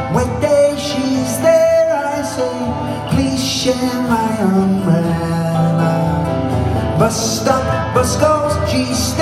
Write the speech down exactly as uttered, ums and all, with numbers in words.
When day she's there, I say, please share my umbrella. Bus stop, bus goes, she